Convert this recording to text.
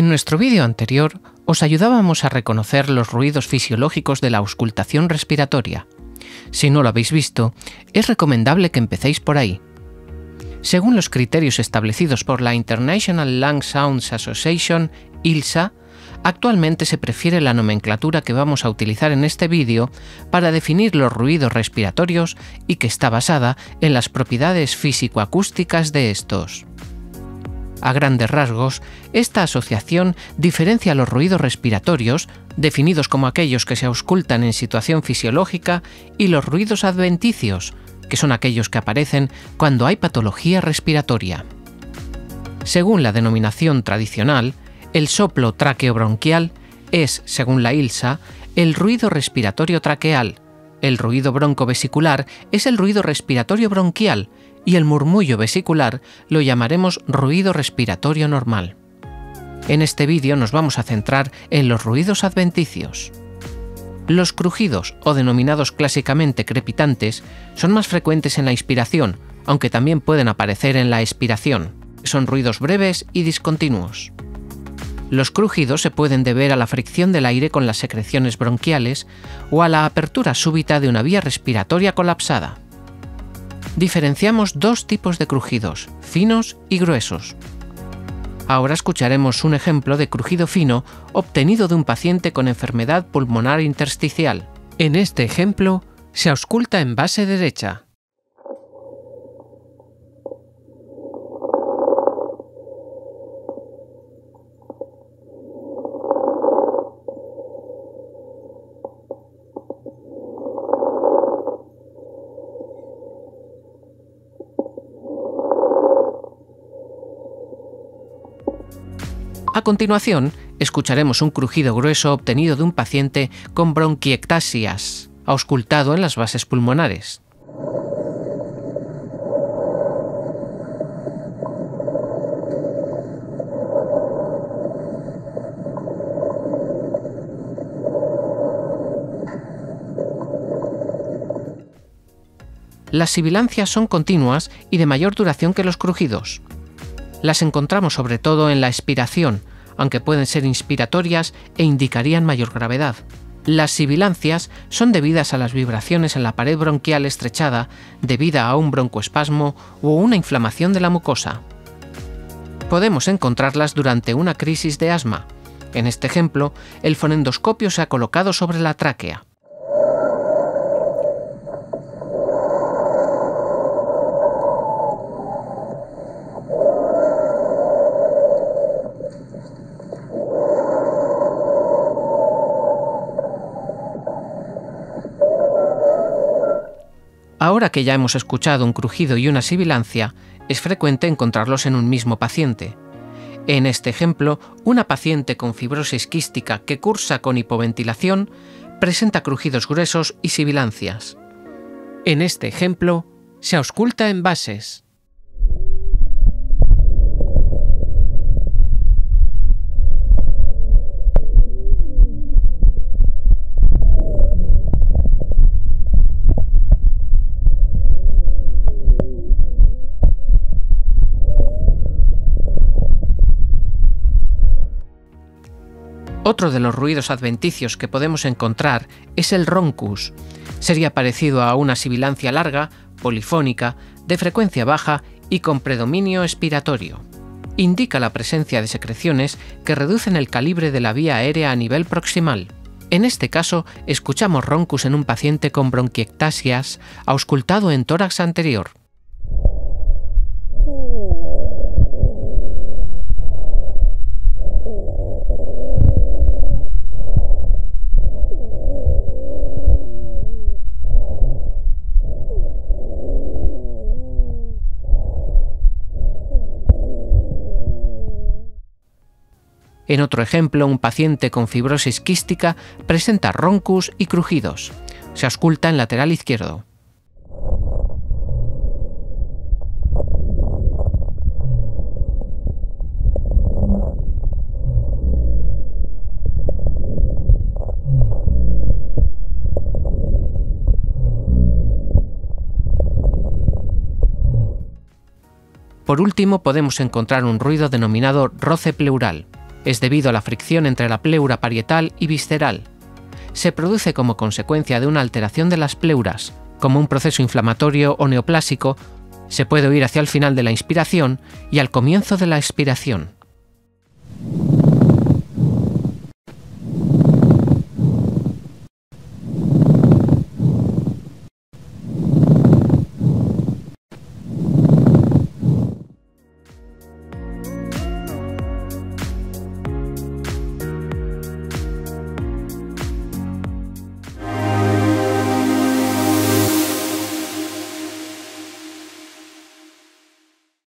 En nuestro vídeo anterior os ayudábamos a reconocer los ruidos fisiológicos de la auscultación respiratoria. Si no lo habéis visto, es recomendable que empecéis por ahí. Según los criterios establecidos por la International Lung Sounds Association, ILSA, actualmente se prefiere la nomenclatura que vamos a utilizar en este vídeo para definir los ruidos respiratorios y que está basada en las propiedades físico-acústicas de estos. A grandes rasgos, esta asociación diferencia los ruidos respiratorios, definidos como aquellos que se auscultan en situación fisiológica, y los ruidos adventicios, que son aquellos que aparecen cuando hay patología respiratoria. Según la denominación tradicional, el soplo traqueobronquial es, según la ILSA, el ruido respiratorio traqueal, el ruido broncovesicular es el ruido respiratorio bronquial y el murmullo vesicular lo llamaremos ruido respiratorio normal. En este vídeo nos vamos a centrar en los ruidos adventicios. Los crujidos, o denominados clásicamente crepitantes, son más frecuentes en la inspiración, aunque también pueden aparecer en la expiración. Son ruidos breves y discontinuos. Los crujidos se pueden deber a la fricción del aire con las secreciones bronquiales o a la apertura súbita de una vía respiratoria colapsada. Diferenciamos dos tipos de crujidos, finos y gruesos. Ahora escucharemos un ejemplo de crujido fino obtenido de un paciente con enfermedad pulmonar intersticial. En este ejemplo, se ausculta en base derecha. A continuación, escucharemos un crujido grueso obtenido de un paciente con bronquiectasias, auscultado en las bases pulmonares. Las sibilancias son continuas y de mayor duración que los crujidos. Las encontramos sobre todo en la expiración, aunque pueden ser inspiratorias e indicarían mayor gravedad. Las sibilancias son debidas a las vibraciones en la pared bronquial estrechada debida a un broncoespasmo o una inflamación de la mucosa. Podemos encontrarlas durante una crisis de asma. En este ejemplo, el fonendoscopio se ha colocado sobre la tráquea. Ahora que ya hemos escuchado un crujido y una sibilancia, es frecuente encontrarlos en un mismo paciente. En este ejemplo, una paciente con fibrosis quística que cursa con hipoventilación presenta crujidos gruesos y sibilancias. En este ejemplo, se ausculta en bases. Otro de los ruidos adventicios que podemos encontrar es el roncus. Sería parecido a una sibilancia larga, polifónica, de frecuencia baja y con predominio expiratorio. Indica la presencia de secreciones que reducen el calibre de la vía aérea a nivel proximal. En este caso, escuchamos roncus en un paciente con bronquiectasias auscultado en tórax anterior. En otro ejemplo, un paciente con fibrosis quística presenta roncus y crujidos. Se ausculta en lateral izquierdo. Por último, podemos encontrar un ruido denominado roce pleural. Es debido a la fricción entre la pleura parietal y visceral. Se produce como consecuencia de una alteración de las pleuras, como un proceso inflamatorio o neoplásico. Se puede oír hacia el final de la inspiración y al comienzo de la expiración.